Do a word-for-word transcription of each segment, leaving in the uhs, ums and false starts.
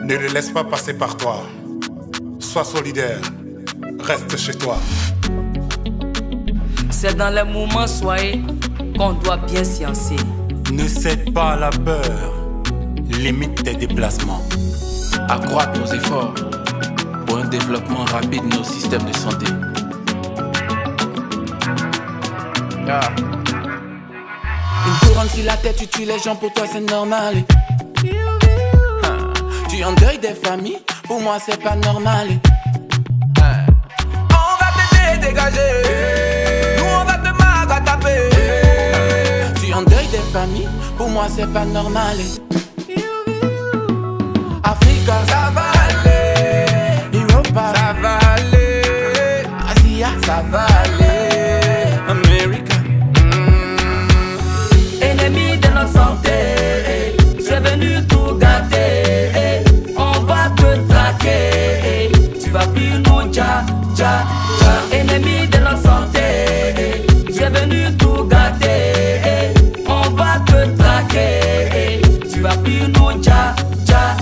Ne le laisse pas passer par toi. Sois solidaire. Reste chez toi. C'est dans les moments soyez qu'on doit bien sciencer. Ne cède pas à la peur. Limite tes déplacements. Accroître nos efforts pour un développement rapide de nos systèmes de santé. Ah. Une couronne sur la tête, tu tues les gens, pour toi c'est normal. Ah. Tu endeuilles des familles, pour moi c'est pas normal. Ah. On va te dégager, nous on va te marquer à taper. Ah. Tu endeuilles des familles, pour moi c'est pas normal. Africa, ça va aller. Europa, ça va aller. Asia, ça va aller. America, mm. Ennemi de notre santé, c'est venu tout gâter. On va te traquer. Tu vas plus nous ja, ja, ja. Ennemi de notre santé, c'est venu tout gâter. On va te traquer. Tu vas plus nous ja, ja.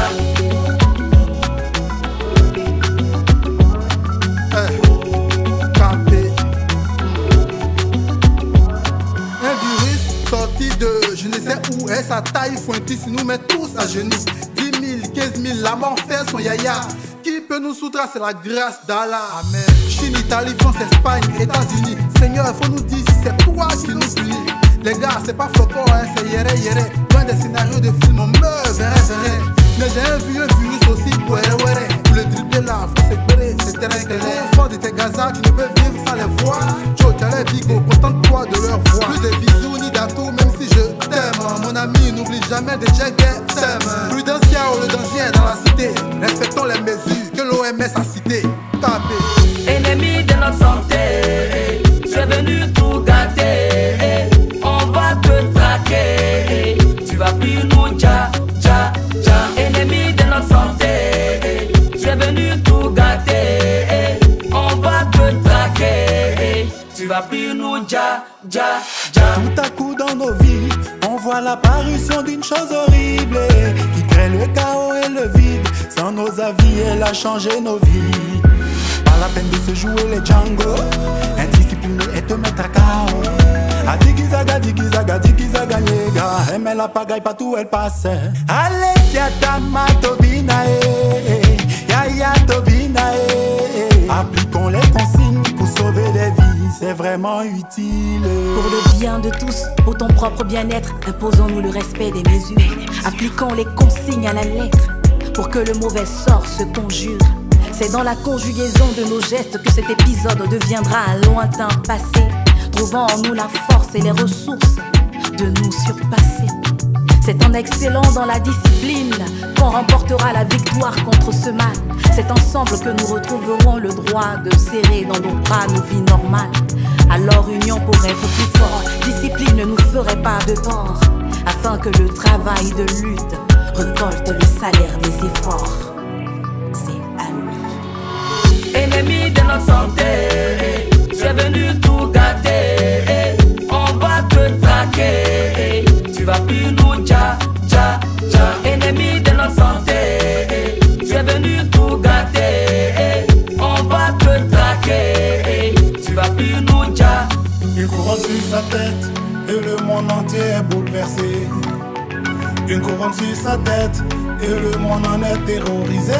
Je ne sais où est sa taille pointue, nous met tous à genoux. Dix mille, quinze mille, la mort fait son yaya. Qui peut nous soustraire, c'est la grâce d'Allah. Amen. Chine, Italie, France, Espagne, États-Unis. Seigneur, il faut nous dire si c'est toi qui nous punit. Les gars, c'est pas flocon, hein, c'est yéré, yéré. Loin des scénarios de films, on meurt, verré, verré. Mais j'ai un vu un virus aussi, wéré, wéré. Pour le dribbler là, faut s'éclairer, c'est terrain, terrain. Fort de tes gazas, tu ne peux vivre sans les voir. Joe, tu as les bigots, contente-toi de leur voix. Plus de bisous ni d'atouts, même si je mon ami, n'oublie jamais de checker thème. Prudencia ou le danger dans la cité. Respectons les mesures que l'O M S a citées. Tapez. Ennemi de notre santé, c'est venu tout gâter. On va te traquer. Tu vas plus nous ja, ja, ja. Ennemi de notre santé, c'est venu tout gâter. On va te traquer. Tu vas plus nous ja, ja, ja. Tout à coup dans nos vies, on voit l'apparition d'une chose horrible qui crée le chaos et le vide. Sans nos avis, elle a changé nos vies. Pas la peine de se jouer les Django, indiscipliné et te mettre à K O. A digizaga, digizaga, digizaga, yega. Aimez la pagaille partout elle passe. Alessia Tama Tobina, eh, Yaya Tobina, eh. Appliquons les consignes pour sauver des vies, c'est vraiment utile. Pour le bien de tous, pour ton propre bien-être, imposons-nous le respect des mesures. Appliquons les consignes à la lettre, pour que le mauvais sort se conjure. C'est dans la conjugaison de nos gestes que cet épisode deviendra un lointain passé, trouvant en nous la force et les ressources de nous surpasser. C'est en excellant dans la discipline qu'on remportera la victoire contre ce mal. C'est ensemble que nous retrouverons le droit de serrer dans nos bras nos vies normales. Alors union pour être plus fort, discipline ne nous ferait pas de tort, afin que le travail de lutte récolte le salaire des efforts. C'est ami. Ennemi de notre santé, c'est venu tout gâter. On va te traquer. Tu vas plus nous ja, ja, ja. Ennemi de notre santé, c'est venu tout gâter. On va te traquer. Tu vas plus nous ja. Une couronne sur sa tête et le monde entier est bouleversé. Une couronne sur sa tête et le monde en est terrorisé.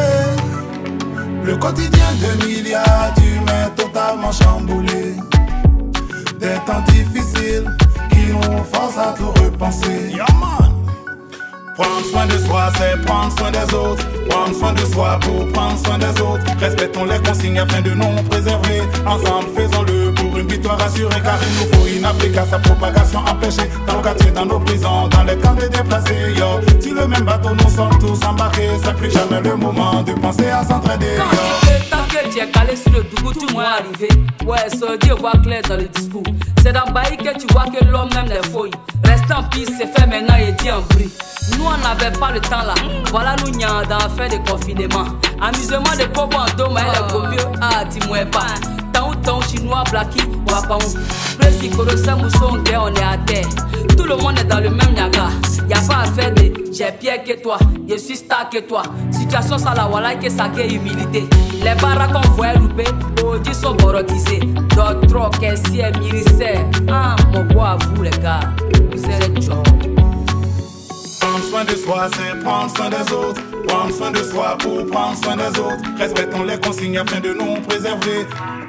Le quotidien de milliards d'humains totalement chamboulé. Des temps difficiles qui nous forcent à tout repenser. Yeah, man. Prendre soin de soi, c'est prendre soin des autres. Prendre soin de soi pour prendre soin des autres. Respectons les consignes afin de nous préserver. Ensemble, faisons-le pour une victoire assurée. Car il nous faut une Afrique à sa propagation empêchée. Dans nos quartiers, dans nos prisons, dans les camps de déplacés. Yo, si le même bateau nous sommes tous embarqués, c'est plus jamais le moment de penser à s'entraider. Tant que tu es calé sur le dougou, tout le monde est arrivé. Ouais, ça Dieu voit clair dans le discours. C'est dans Baï que tu vois que l'homme aime les fouilles. Reste en piste, c'est fait maintenant et dit en bruit. Nous on n'avait pas le temps là. Voilà nous n'y dans affaire de confinement. Amusement de pobo en dôme et les copieux. Ah, dis-moi pas. Tant ou tant chinois, blacki, wapang. Précis, Korosa, Mousson, on est à terre. Tout le monde est dans le même nyaga. Y'a pas à faire de J'ai pire que toi, je suis star que toi. Situation ça la voilà que ça gagne humilité. Les baraques qu'on voit louper, aujourd'hui sont borotisés. D'autres caissiers, mirissaires. Ah, mon bois à vous les gars, vous êtes job. Prendre soin de soi, c'est prendre soin des autres. Prendre soin de soi pour prendre soin des autres. Respectons les consignes afin de nous préserver.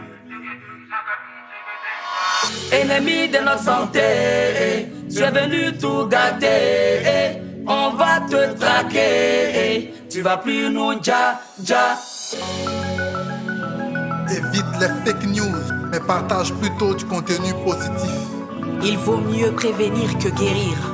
Ennemi de notre santé, tu es venu tout gâter. On va te traquer, tu vas plus nous ja ja. Évite les fake news, mais partage plutôt du contenu positif. Il vaut mieux prévenir que guérir.